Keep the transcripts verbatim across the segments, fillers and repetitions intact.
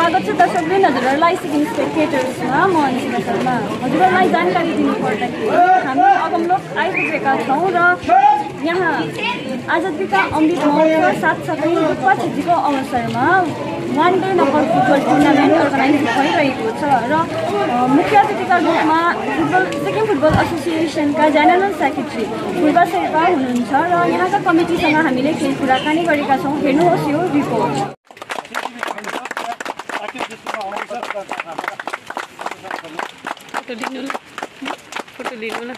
स्वागत छ दर्शकवृन्द, हजुरहरूलाई सिक्किम स्पेक्टेटर्समा म अन्सिका शर्मा। हजुरहरूलाई जानकारी दिनुपर्दाखेरि हामी अगमलोक आइपुगेका छौँ र यहाँ आजादीका अमृत महोत्सव साथसाथै दुक्पा छेजीको अवसरमा वान डे नकल फुटबल टुर्नामेन्ट अर्गनाइज भइरहेको छ र मुख्य अतिथिका रूपमा फुटबल सिक्किम फुटबल एसोसिएसनका जेनरल सेक्रेटरी फुर्बा शेर्पा हुनुहुन्छ र यहाँका कमिटीसँग हामीले केही कुराकानी गरेका छौँ। हेर्नुहोस् यो रिपोर्ट। फोटो लिनु ल फोटो लिनु ल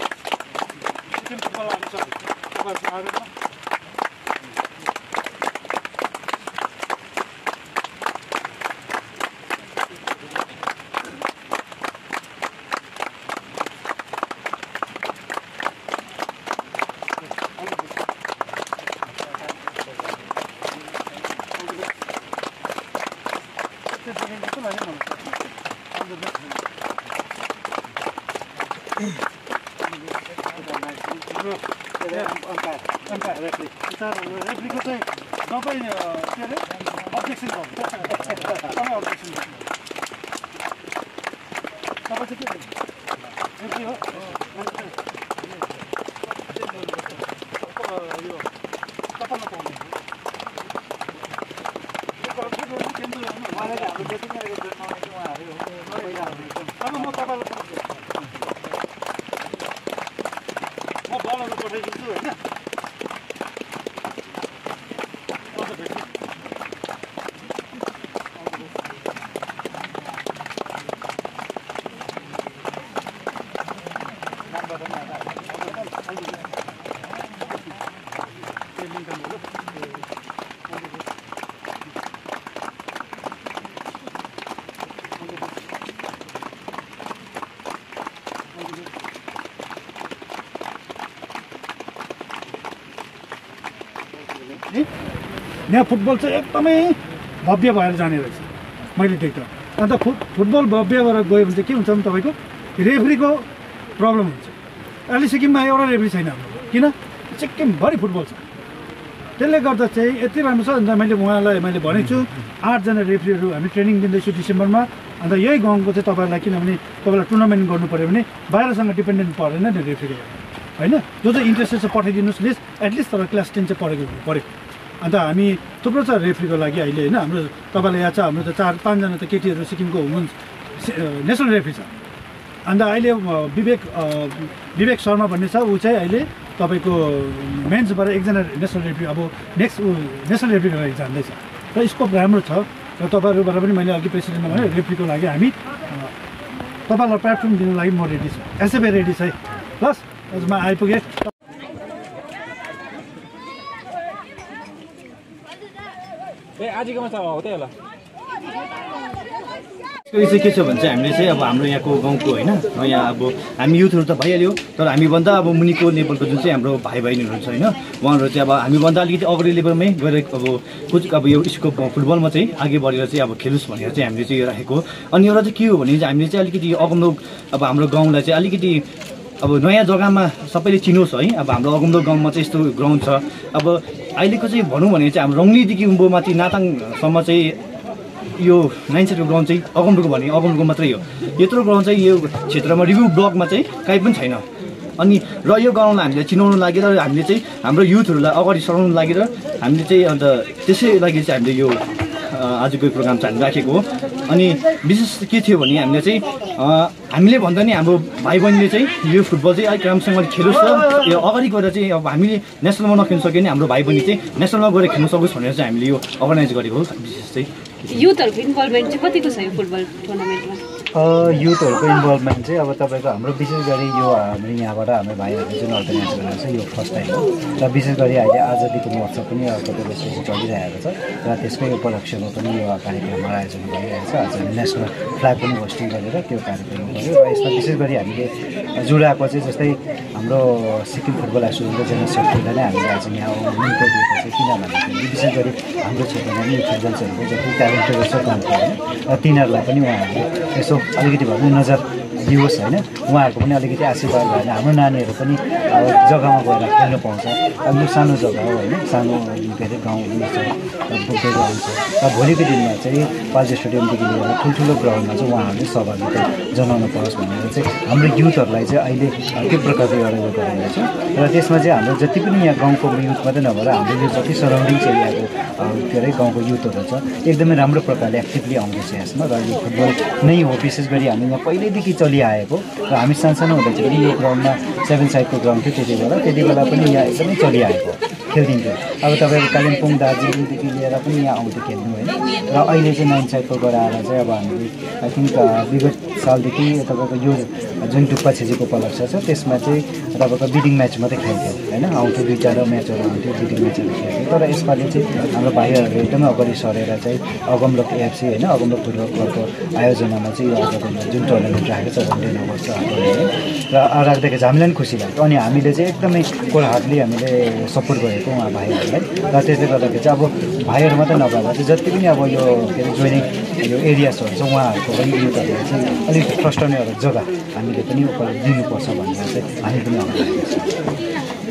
यहाँ फुटबल चाहिँ एकदमै भव्य भएर जाने रहेछ मैले देख्दा। अन्त फुट फुटबल भव्य भएर गयो भने चाहिँ के हुन्छ भने तपाईँको रेफ्रीको प्रब्लम हुन्छ। अहिले सिक्किममा एउटा रेफ्री छैन हाम्रो, किन? सिक्किमभरि फुटबल छ। त्यसले गर्दा चाहिँ यति राम्रो छ। अन्त मैले उहाँलाई मैले भनेको छु आठजना रेफ्रीहरू हामी ट्रेनिङ दिँदैछु डिसेम्बरमा। अन्त यही गाउँको चाहिँ तपाईँहरूलाई किनभने तपाईँलाई टुर्नामेन्ट गर्नु पऱ्यो भने बाहिरसँग डिपेन्डेन्ट परेन नि रेफ्रीको होइन। जो चाहिँ इन्ट्रेस्टेड छ पठाइदिनुहोस् लिस्ट एटलिस्ट तपाईँ क्लास टेन चाहिँ पढेको पऱ्यो। अन्त हामी थुप्रो छ रेफ्रीको लागि अहिले होइन। हाम्रो तपाईँलाई याद छ हाम्रो त चार पाँचजना त केटीहरू सिक्किमको हुनुहुन्छ नेसनल रेफ्री छ। अन्त अहिले विवेक विवेक शर्मा भन्ने छ, ऊ चाहिँ अहिले तपाईँको मेन्सबाट एकजना नेसनल रेफ्री अब नेक्स्ट ऊ नेसनल रेफ्रीको लागि जान्दैछ र स्कोप राम्रो छ। र तपाईँहरूबाट पनि मैले अघि प्रेसिडेन्टमा भने रेफ्रीको लागि हामी तपाईँलाई प्लेटफर्म दिनु लागि म रेडी छु, एसएफए रेडी छ है। प्लस म आइपुगेँ। यो चाहिँ के छ भने चाहिँ हामीले चाहिँ अब हाम्रो यहाँको गाउँको होइन यहाँ अब हामी युथहरू त भइहाल्यो, तर हामीभन्दा अब मुनिको लेभलको जुन चाहिँ हाम्रो भाइ बहिनीहरू हुन्छ होइन उहाँहरू चाहिँ अब हामीभन्दा अलिकति अगाडि लेभलमै गएर अब कुछ अब यो स्कोप फुटबलमा चाहिँ अघि बढेर चाहिँ अब खेलोस् भनेर चाहिँ हामीले चाहिँ यो राखेको। अनि एउटा चाहिँ के हो भने चाहिँ हामीले चाहिँ अलिकति अगमलोक अब हाम्रो गाउँलाई चाहिँ अलिकति अब नयाँ जग्गामा सबैले चिनोस् है। अब हाम्रो अगमलोक गाउँमा चाहिँ यस्तो ग्राउन्ड छ। अब अहिलेको चाहिँ भनौँ भने चाहिँ हाम्रो रङ्गलीदेखि उँभोमाथि नाताङसम्म चाहिँ यो नाइन सेटको ग्राउन्ड चाहिँ अगमलोकको भने अगमलोकको मात्रै हो। यत्रो ग्राउन्ड चाहिँ यो क्षेत्रमा रिभ्यू ब्लकमा चाहिँ कहीँ पनि छैन। अनि र यो गाउँलाई हामीले चिनाउनु लागि र हामीले चाहिँ हाम्रो युथहरूलाई अगाडि सराउनु लागि र हामीले चाहिँ अन्त त्यसै लागि चाहिँ हामीले यो आजको प्रोग्राम चाहिँ हामी राखेको हो। अनि विशेष के थियो भने हामीले चाहिँ हामीले भन्दा नि हाम्रो भाइ बहिनीले चाहिँ यो फुटबल चाहिँ अलिक राम्रोसँगले खेलोस् र यो अगाडि गएर चाहिँ अब हामीले नेसनलमा नखेल्नु सक्यो भने हाम्रो भाइ बहिनी चाहिँ नेसनलमा गएर खेल्न सकोस् भनेर चाहिँ हामीले यो अर्गनाइज गरेको हो। विशेष चाहिँ युथहरूको इन्भल्भमेन्ट चाहिँ कतिको छ यो फुटबल टुर्नामेन्टमा? युथहरूको इन्भल्भमेन्ट चाहिँ अब तपाईँको हाम्रो विशेष गरी यो हाम्रो यहाँबाट हाम्रो भाइहरूले जुन अर्गनाइज गरेको छ यो फर्स्ट टाइम हो। र विशेष गरी अहिले आजादीको महोत्सव पनि कतिपय बेसी चलिरहेको छ र त्यसकै उपलक्ष्यमा पनि यो कार्यक्रममा आयोजन गरिरहेको छ। आज नेसनल फ्ल्याग पनि होस्टिङ गरेर त्यो कार्यक्रम गर्यो। र यसमा विशेष गरी हामीले जुडाएको चाहिँ जस्तै हाम्रो सिक्किम फुटबल एसोसिएसनको जेनरल सेक्रेटरीलाई नै हामीले आज यहाँ निम्तो दिएको छ। किन भन्दाखेरि विशेष गरी हाम्रो क्षेत्रमा पनि फुटबल्सहरूको जति ट्यालेन्टेड छ गाउँको होइन र तिनीहरूलाई पनि उहाँहरूले यसो अलिकति भए पनि नजर दियोस् होइन। उहाँहरूको पनि अलिकति आशीर्वाद भएर हाम्रो नानीहरू पनि अब जग्गामा गएर खेल्नु पाउँछ। अब यो सानो जग्गा हो होइन, सानो के अरे गाउँ छ बुझ्दै आउँछ र भोलिको दिनमा चाहिँ पाल्जे स्टेडियमदेखि लिएर ठुल्ठुलो ग्राउन्डमा चाहिँ उहाँहरूले सहभागिता जनाउन पाओस् भनेर चाहिँ हाम्रो युथहरूलाई चाहिँ अहिले त्यो प्रकारले एउटा यो गराइरहेको छ र त्यसमा चाहिँ हाम्रो जति पनि यहाँ गाउँको युथ मात्रै नभएर हाम्रो यो जति सराउन्डिङ्स एरियाको के अरे गाउँको युथहरू छ एकदमै राम्रो प्रकारले एक्टिभली आउँदैछ यसमा र यो फुटबल नै हो विशेष गरी हामी यहाँ पहिल्यैदेखि चलिआएको र हामी सानसानो हुँदा चाहिँ पनि यो ग्राउन्डमा सेभेन साइडको ग्राउन्ड थियो त्यति बेला त्यति बेला पनि यहाँ एकदमै चलिआएको खेलिदिन्थ्यो अब तपाईँको कालिम्पोङ दार्जिलिङदेखि लिएर पनि यहाँ आउँथ्यो खेल्नु होइन र अहिले चाहिँ नाइन साइडको गराएर चाहिँ अब हामीले आई थिङ्क विगत सालदेखि तपाईँको यो जुन डुक्पा छेजीको उपलक्ष्य छ त्यसमा चाहिँ तपाईँको बिडिङ म्याच मात्रै खेल्थ्यो होइन आउँथ्यो दुईवटा र म्याचहरू आउँथ्यो बिडिङ म्याचहरू खेल्थ्यो तर यसपालि चाहिँ हाम्रो भाइहरूले एकदमै अगाडि सरेर चाहिँ अगमलोक एफसी होइन अगमलोक फुटबल क्लबको आयोजनामा चाहिँ यो आज जुन टुर्नामेन्ट राखेको छ वनडे नगर्छ र राख्दाखेरि चाहिँ हामीलाई पनि खुसी लाग्यो अनि हामीले चाहिँ एकदमै कोल हार्टली हामीले सपोर्ट गरेको उहाँ भाइहरूलाई र त्यसले गर्दाखेरि चाहिँ अब भाइहरू मात्रै नभएर चाहिँ जति पनि अब यो के अरे जोइनिङ यो एरियासहरू छ उहाँहरूको पनि युथहरूलाई चाहिँ अलिक फर्स्ट आउने एउटा जग्गा हामीले पनि उपलब्ध दिनुपर्छ भनेर चाहिँ हामी पनि अगाडि